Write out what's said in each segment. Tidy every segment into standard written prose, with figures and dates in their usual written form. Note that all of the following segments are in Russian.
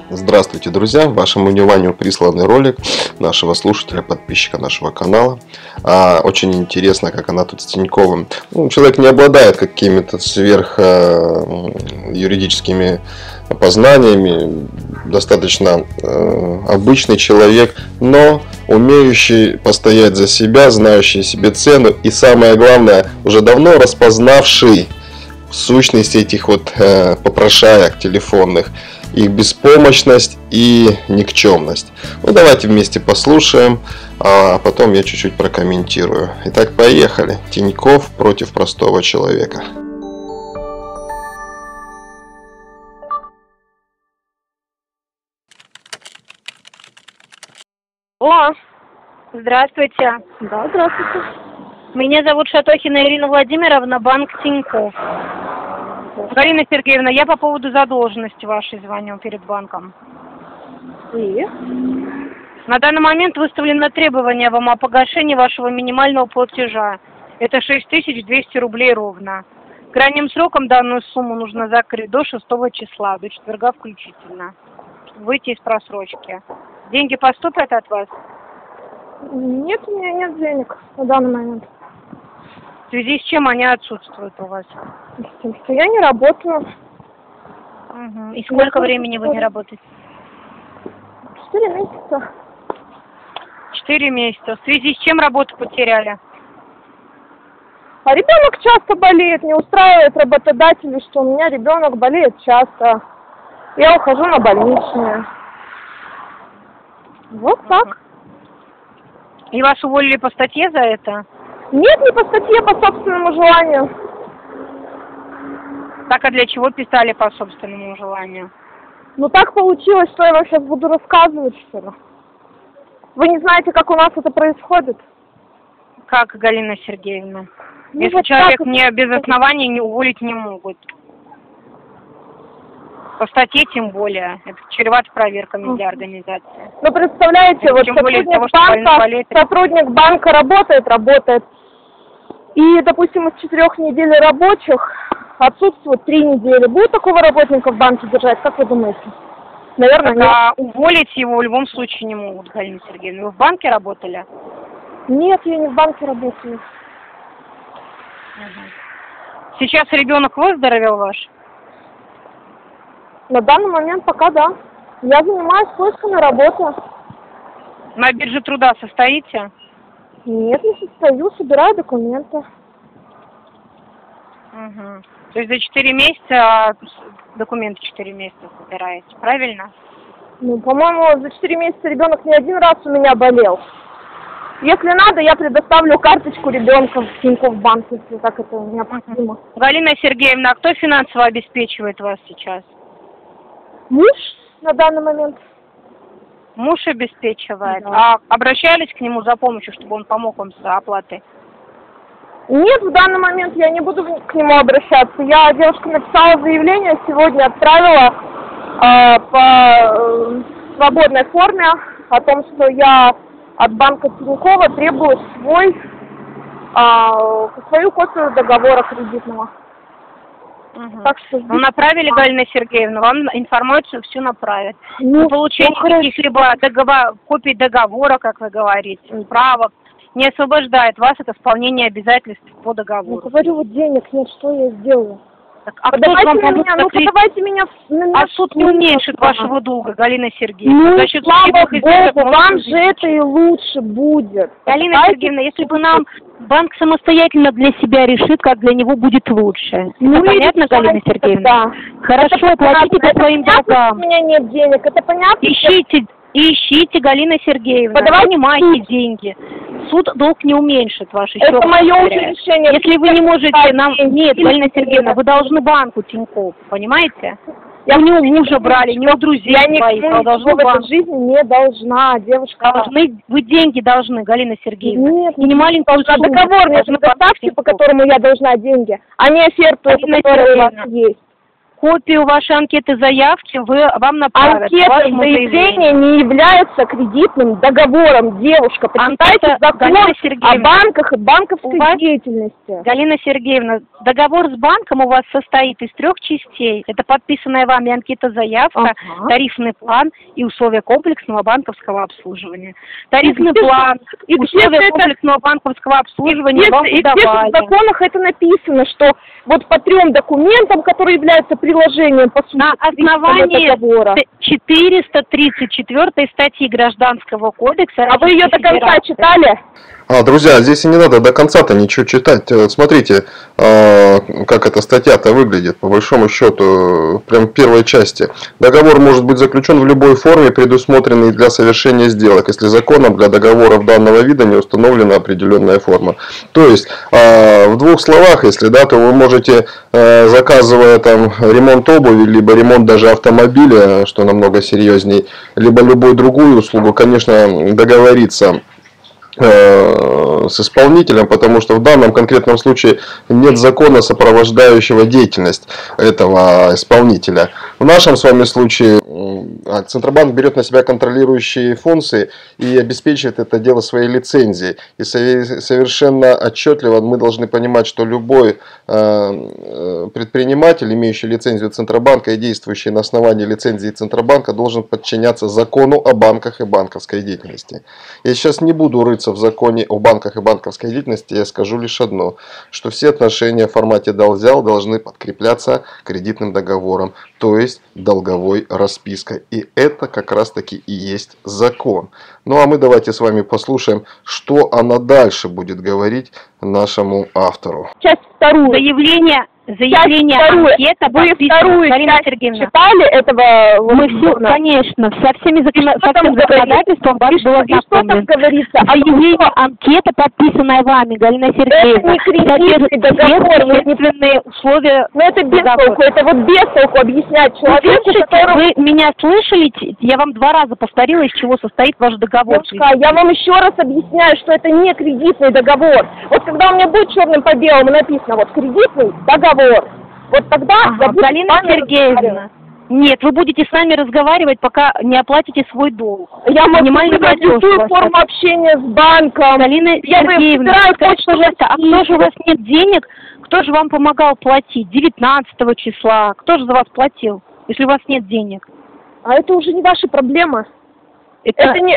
Здравствуйте, друзья! Вашему вниманию присланный ролик нашего слушателя, подписчика нашего канала. Очень интересно, как она тут с Тиньковым. Человек не обладает какими-то сверхюридическими познаниями, достаточно обычный человек, но умеющий постоять за себя, знающий себе цену и, самое главное, уже давно распознавший сущность этих попрошаек телефонных, их беспомощность и никчемность. Давайте вместе послушаем, а потом я чуть-чуть прокомментирую. Итак, поехали. Тиньков против простого человека. О, здравствуйте. Да, здравствуйте. Меня зовут Шатохина Ирина Владимировна, банк Тиньков. Галина Сергеевна, я по поводу задолженности вашей звоню перед банком. И? На данный момент выставлено требование вам о погашении вашего минимального платежа. Это 6200 рублей ровно. Крайним сроком данную сумму нужно закрыть до 6 числа, до четверга включительно. Выйти из просрочки. Деньги поступят от вас? Нет, у меня нет денег на данный момент. В связи с чем они отсутствуют у вас? С тем, что я не работаю. Угу. И сколько времени вы не работаете? 4 месяца. 4 месяца. В связи с чем работу потеряли? А ребенок часто болеет, не устраивает работодателей, что у меня ребенок болеет часто. Я ухожу на больничные. Вот так. И вас уволили по статье за это? Нет, не по статье, по собственному желанию. Так, а для чего писали по собственному желанию? Ну так получилось, что я вам сейчас буду рассказывать, что ли. Вы не знаете, как у нас это происходит? Как, Галина Сергеевна? Ну, если вот человек так мне без оснований не уволить не могут. По статье тем более. Это чревато проверками для организации. Ну, представляете, это вот сотрудник банка работает. И, допустим, из 4 недель рабочих отсутствует 3 недели. Будет такого работника в банке держать, как вы думаете? Наверное, нет. А уволить его в любом случае не могут, Галина Сергеевна. Вы в банке работали? Нет, я не в банке работаю. Сейчас ребенок выздоровел ваш? На данный момент пока да. Я занимаюсь поиском работы. На бирже труда состоите? Нет, не состою, собираю документы. Угу. То есть за 4 месяца, документы 4 месяца собираете, правильно? Ну, по-моему, за 4 месяца ребенок не один раз у меня болел. Если надо, я предоставлю карточку ребенка в Тинькофф банк, если так это необходимо. Галина Сергеевна, а кто финансово обеспечивает вас сейчас? Муж на данный момент. Муж обеспечивает. Да. А обращались к нему за помощью, чтобы он помог вам с оплатой? Нет, в данный момент я не буду к нему обращаться. Я девушке написала заявление, сегодня отправила по свободной форме о том, что я от банка Тинькова требую свою копию договора кредитного. Угу. Так что направили, Галина Сергеевна, вам информацию всю направят. Ну, Получение каких-либо копий договора, как вы говорите, справок, не освобождает вас от исполнения обязательств по договору. Ну, говорю, вот денег нет, что я сделаю? Так, а подавайте меня А суд не уменьшит вашего долга, Галина Сергеевна. Ну, за счет слава Богу, вам же это и лучше будет. Галина Сергеевна, если бы нам банк самостоятельно для себя решит, как для него будет лучше. Ну, это понятно, Галина Сергеевна? Да. Хорошо, платите по своим долгам. У меня нет денег, это понятно? Ищите, Галина Сергеевна, понимаете деньги. Суд долг не уменьшит ваш. Это мое решение. Если вы не можете нам... Нет, Галина Сергеевна, вы должны банку Тинькофф, понимаете? Я не у мужа брали, не у друзей своих. Я никому в этой жизни не должна, девушка. Вы деньги должны, Галина Сергеевна. Нет, не маленькую сумму. Договор мне предоставьте, по которому я должна деньги, а не оферту, которая у вас есть. Копию вашей анкеты заявки вам направят. Анкета заявления не является кредитным договором, девушка. Почитайте закон о банках и банковской деятельности. Галина Сергеевна, договор с банком у вас состоит из 3 частей. Это подписанная вами анкета-заявка, тарифный план и условия комплексного банковского обслуживания. Тарифный план и условия комплексного банковского обслуживания вам выдавали. В законах это написано, что вот по 3 документам, которые являются приложением по сути на основании договора. 434 статьи Гражданского кодекса. А вы ее до конца читали? Друзья, здесь и не надо до конца-то ничего читать. Вот смотрите, как эта статья-то выглядит, по большому счету, прям в первой части. Договор может быть заключен в любой форме, предусмотренной для совершения сделок, если законом для договоров данного вида не установлена определенная форма. То есть, в 2 словах, если да, то вы можете, заказывая там ремонт обуви, либо ремонт даже автомобиля, что намного серьезней, либо любую другую услугу, конечно, договориться с исполнителем, потому что в данном конкретном случае нет закона, сопровождающего деятельность этого исполнителя. В нашем с вами случае Центробанк берет на себя контролирующие функции и обеспечивает это дело своей лицензией. И совершенно отчетливо мы должны понимать, что любой предприниматель, имеющий лицензию Центробанка и действующий на основании лицензии Центробанка, должен подчиняться закону о банках и банковской деятельности. Я сейчас не буду рыться в законе о банках и банковской деятельности, я скажу лишь одно, что все отношения в формате дал-взял должны подкрепляться кредитным договором, то есть долговой распиской. И это как раз таки и есть закон. Ну а мы давайте с вами послушаем, что она дальше будет говорить нашему автору. Часть 2. Заявление анкета. Вы 2-ю часть читали этого? Мы все, конечно, со всеми законодательством вас было знакомы. Заявление анкета, подписанная вами, Галина Сергеевна. Это не кредитный договор. Единственные условия. Но это без толку. Это вот без толку объяснять человеку, которому... Вы меня слышали? Я вам 2 раза повторила, из чего состоит ваш договор. Девушка, я вам еще раз объясняю, что это не кредитный договор. Вот когда у меня будет черным по белому написано, вот кредитный договор, вот тогда я буду Галина Сергеевна. Нет, вы будете с нами разговаривать, пока не оплатите свой долг. Я могу выбрать любую форму общения с банком. Галина Сергеевна, скажите, пожалуйста, а кто же у вас нет денег? Кто же вам помогал платить? 19 числа. Кто же за вас платил, если у вас нет денег? А это уже не ваша проблема. Это не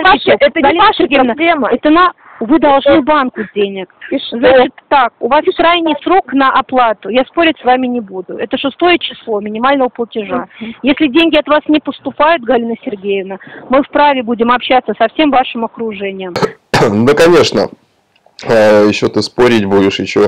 ваша проблема. Вы должны банку денег. Значит так, у вас крайний срок на оплату. Я спорить с вами не буду. Это 6 число минимального платежа. Если деньги от вас не поступают, Галина Сергеевна, мы вправе будем общаться со всем вашим окружением. Да, конечно. Еще ты спорить будешь, еще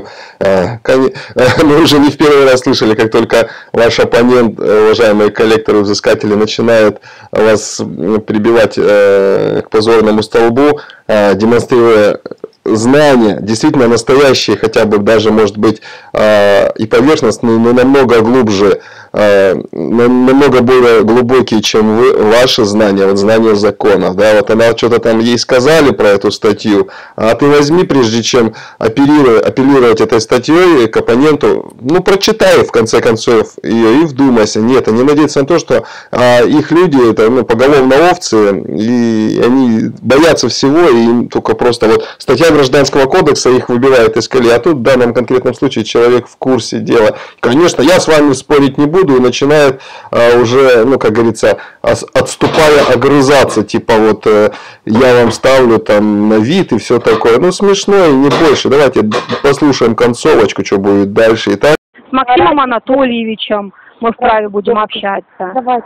мы уже не в первый раз слышали, как только ваш оппонент, уважаемые коллекторы-взыскатели, начинают вас прибивать к позорному столбу, демонстрируя знания, действительно настоящие, хотя бы даже, может быть, и поверхностные, но намного глубже, намного более глубокие, чем ваши знания, вот знания законов. Да, вот она что-то там ей сказали про эту статью, а ты возьми, прежде чем апеллировать этой статьей к оппоненту, ну, прочитай, в конце концов, ее и вдумайся. Нет, они надеются на то, что их люди, это поголовно овцы, и они боятся всего, и им только просто вот статья Гражданского кодекса их выбивает из колеи, а тут в данном конкретном случае человек в курсе дела. Конечно, я с вами спорить не буду, и начинает уже, ну, как говорится, отступая, огрызаться, типа вот я вам ставлю там на вид и все такое. Ну, смешно и не больше. Давайте послушаем концовочку, что будет дальше. Итак, с Максимом Анатольевичем мы вправе будем общаться. Давайте.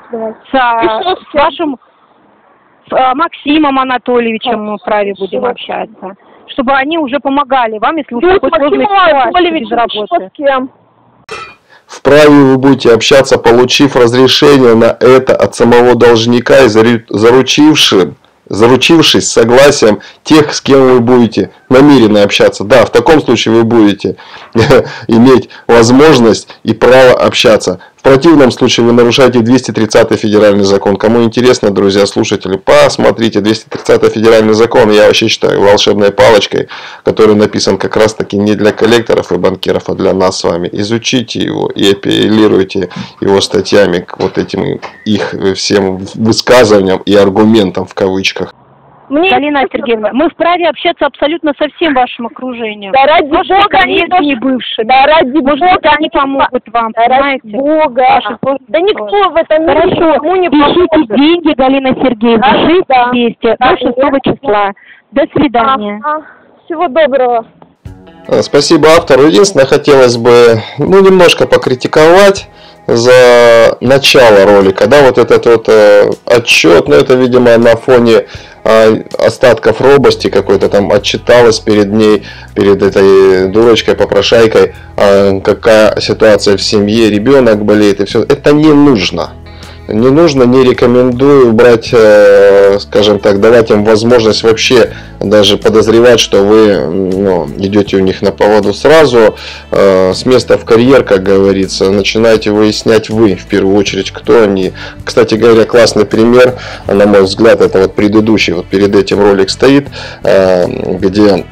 С вашим Максимом Анатольевичем мы вправе будем общаться. Чтобы они уже помогали вам, если вы в такой сложной ситуации без работы. Вправе вы будете общаться, получив разрешение на это от самого должника и заручившись согласием тех, с кем вы будете намерены общаться, да, в таком случае вы будете иметь возможность и право общаться. В противном случае вы нарушаете 230 федеральный закон. Кому интересно, друзья, слушатели, посмотрите. 230 федеральный закон, я вообще считаю волшебной палочкой, который написан как раз таки не для коллекторов и банкиров, а для нас с вами. Изучите его и апеллируйте его статьями к вот этим их всем высказываниям и аргументам в кавычках. Галина Сергеевна, мы вправе общаться абсолютно со всем вашим окружением. Да ради Может, Бога, не бывшие. Да ради Может, Бога, они помогут вам, да понимаете? ради Бога. Да никто в этом мире никому не Пишите поможет. деньги, Галина Сергеевна, 6200 до 6 числа. До свидания. Всего доброго. Спасибо автору. Единственное, хотелось бы немножко покритиковать за начало ролика. Да, вот этот вот отчет, но это, видимо, на фоне остатков робости какой-то там отчиталась перед ней, перед этой дурочкой-попрошайкой, какая ситуация в семье, ребенок болеет и все. Это не нужно. Не нужно, не рекомендую брать, скажем так, давать им возможность вообще даже подозревать, что вы идете у них на поводу сразу. С места в карьер, как говорится, начинаете выяснять вы, в первую очередь, кто они. Кстати говоря, классный пример, на мой взгляд, это вот предыдущий, вот перед этим ролик стоит, где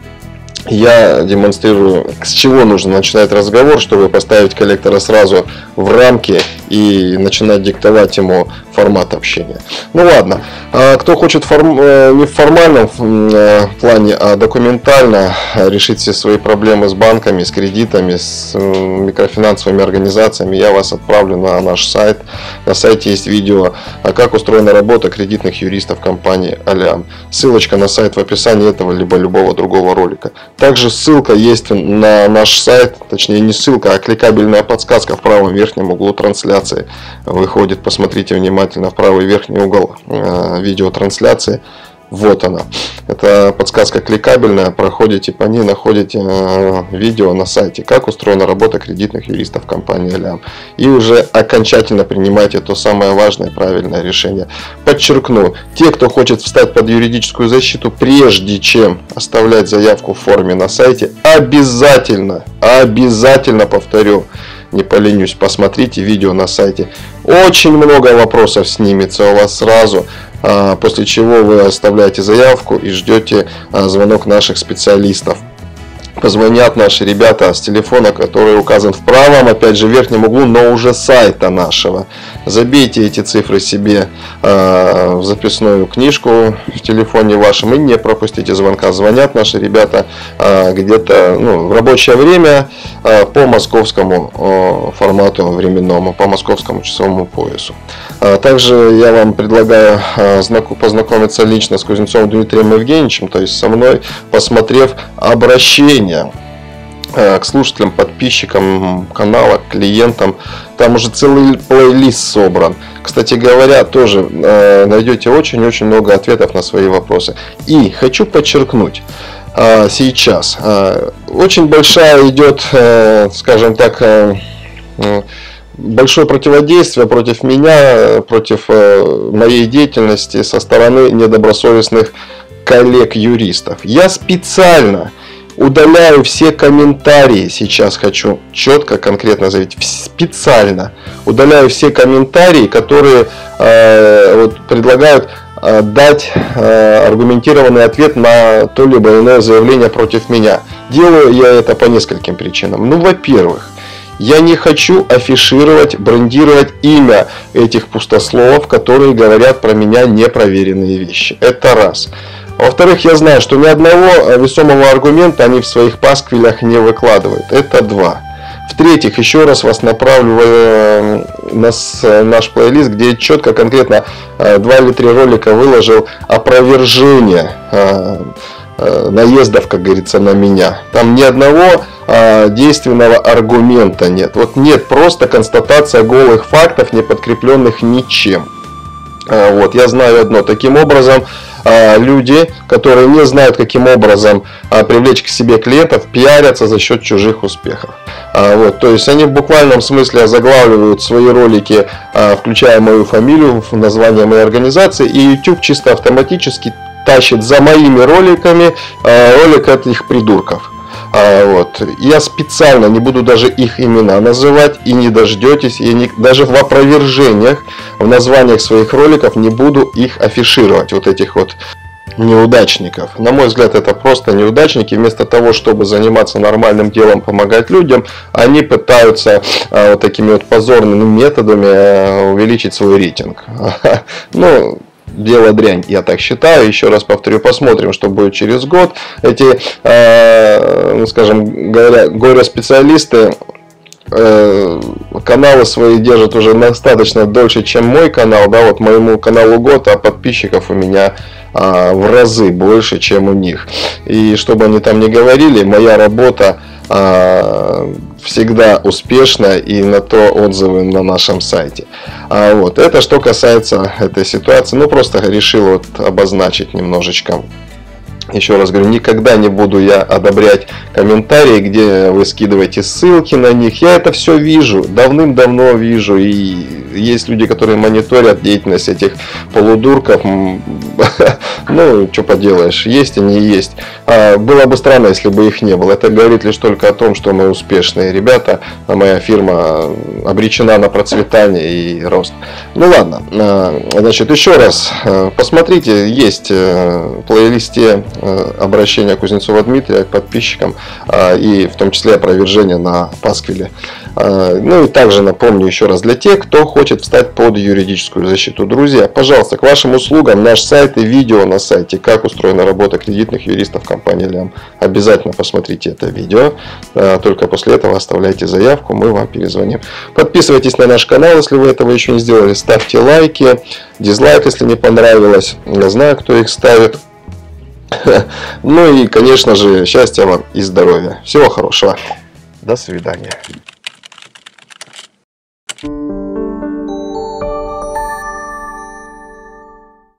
я демонстрирую, с чего нужно начинать разговор, чтобы поставить коллектора сразу в рамки и начинать диктовать ему формат общения. Ну ладно, кто хочет не в формальном плане, а документально решить все свои проблемы с банками, с кредитами, с микрофинансовыми организациями, я вас отправлю на наш сайт. На сайте есть видео, как устроена работа кредитных юристов компании Alliam. Ссылочка на сайт в описании этого либо любого другого ролика. Также ссылка есть на наш сайт, точнее не ссылка, а кликабельная подсказка в правом верхнем углу трансляции выходит. Посмотрите внимательно в правый верхний угол видеотрансляции. Вот она. Это подсказка кликабельная. Проходите по ней, находите видео на сайте, как устроена работа кредитных юристов компании Alliam. И уже окончательно принимайте то самое важное и правильное решение. Подчеркну, те, кто хочет встать под юридическую защиту, прежде чем оставлять заявку в форме на сайте, обязательно, повторю, не поленюсь, посмотрите видео на сайте. Очень много вопросов снимется у вас сразу, после чего вы оставляете заявку и ждете звонок наших специалистов. Позвонят наши ребята с телефона, который указан в правом, опять же, верхнем углу, но уже сайта нашего. Забейте эти цифры себе в записную книжку в телефоне вашем и не пропустите звонка. Звонят наши ребята где-то в рабочее время по московскому формату временному, по московскому часовому поясу. Также я вам предлагаю познакомиться лично с Кузнецовым Дмитрием Евгеньевичем, то есть со мной, посмотрев обращение к слушателям, подписчикам канала, клиентам. Там уже целый плейлист собран. Кстати говоря, тоже найдете очень-очень много ответов на свои вопросы. И хочу подчеркнуть, сейчас очень большая идет, скажем так, большое противодействие против меня, против моей деятельности со стороны недобросовестных коллег-юристов. Я специально удаляю все комментарии, сейчас хочу четко, конкретно заявить, специально удаляю все комментарии, которые предлагают дать аргументированный ответ на то либо иное заявление против меня. Делаю я это по нескольким причинам. Во-первых, я не хочу афишировать, брендировать имя этих пустословов, которые говорят про меня непроверенные вещи. Это раз. Во-вторых, я знаю, что ни одного весомого аргумента они в своих пасквилях не выкладывают. Это два. В-третьих, еще раз вас направлю на наш плейлист, где я четко, конкретно 2 или 3 ролика выложил опровержение наездов, как говорится, на меня. Там ни одного действенного аргумента нет. Вот нет, просто констатация голых фактов, не подкрепленных ничем. Я знаю одно. Таким образом, люди, которые не знают, каким образом привлечь к себе клиентов, пиарятся за счет чужих успехов. То есть они в буквальном смысле озаглавливают свои ролики, включая мою фамилию, название моей организации, и YouTube чисто автоматически тащит за моими роликами ролик этих придурков. Вот. Я специально не буду даже их имена называть, и не дождетесь, даже в опровержениях, в названиях своих роликов не буду их афишировать, вот этих вот неудачников. На мой взгляд, это просто неудачники. Вместо того, чтобы заниматься нормальным делом, помогать людям, они пытаются вот такими вот позорными методами увеличить свой рейтинг. Ну, дело дрянь, я так считаю. Еще раз повторю, посмотрим, что будет через год. Эти, ну, скажем говоря, горе-специалисты каналы свои держат уже достаточно дольше, чем мой канал. Да, вот моему каналу год, а подписчиков у меня в разы больше, чем у них. И чтобы они там не говорили, моя работа всегда успешна, и на то отзывы на нашем сайте. Вот. Это что касается этой ситуации. Ну, просто решил вот обозначить немножечко. Еще раз говорю, никогда не буду я одобрять комментарии, где вы скидываете ссылки на них. Я это все вижу, давным-давно вижу. И есть люди, которые мониторят деятельность этих полудурков. Ну, что поделаешь, есть они и есть. Было бы странно, если бы их не было. Это говорит лишь только о том, что мы успешные ребята. Моя фирма обречена на процветание и рост. Ну ладно, значит, еще раз посмотрите, есть в плейлисте обращение Кузнецова Дмитрия к подписчикам, и в том числе опровержение на Пасквиле. Ну и также напомню еще раз для тех, кто хочет встать под юридическую защиту. Друзья, пожалуйста, к вашим услугам наш сайт и видео на сайте «Как устроена работа кредитных юристов компании Лям». Обязательно посмотрите это видео. Только после этого оставляйте заявку, мы вам перезвоним. Подписывайтесь на наш канал, если вы этого еще не сделали. Ставьте лайки, дизлайк, если не понравилось. Я знаю, кто их ставит. Ну и, конечно же, счастья вам и здоровья. Всего хорошего. До свидания.